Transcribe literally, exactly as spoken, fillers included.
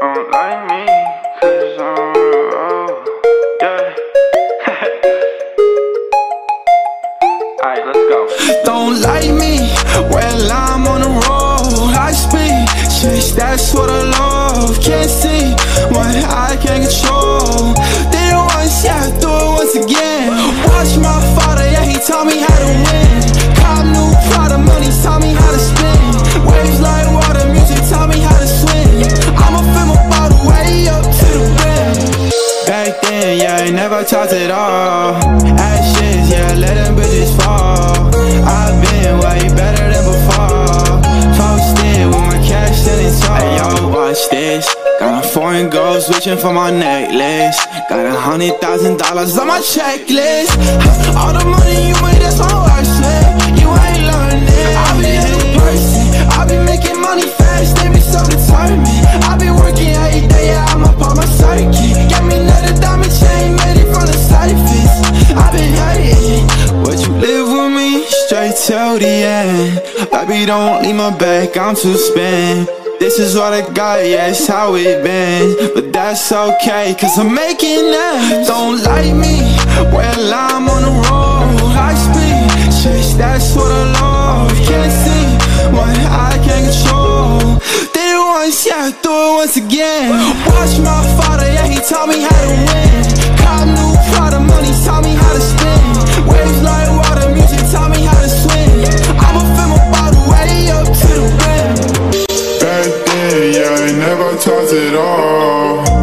Don't like me, cause I'm on the road, yeah. Alright, let's go. Don't like me, well I'm on the road. I speed, chase, that's what I love. Can't see what I can't control. Did it once, yeah, do it once again. Watch my father, yeah, he taught me how to win. Cop new Prada, money taught me how to spin. Waves like water, music taught me how to swim. I'ma fill my bottle way up to the rim. Back then, yeah, I never talked at all. Ashes, yeah, let them bitches fall. I've been way better than before. Posted with my cash standing tall. Hey yo, watch this. Got a foreign girl switching for my necklace. Got a hundred thousand dollars on my checklist. All the money you made, that's my work slip. You ain't learning. I be a new person. I be making money fast, they be so determined. I be working every day, yeah, I'm up on my circuit. Get me another diamond chain, made it from the surface. I been hurting. Would you live with me straight till the end? Baby, don't leave my back, I'm too spent. This is what I got, yeah, it's how it been. But that's okay, cause I'm making that. Don't like me, well I'm on the road. I speed, chase, that's what I love. Can't see what I can't control. Did it once, yeah, do it once again. Watch my father, yeah, he taught me how to win. Cop new Prada, money taught me how to spin. Waves like water, music taught me how to swim. I'ma fill my bottle way up to the rim. Back then, yeah, I never talked at all.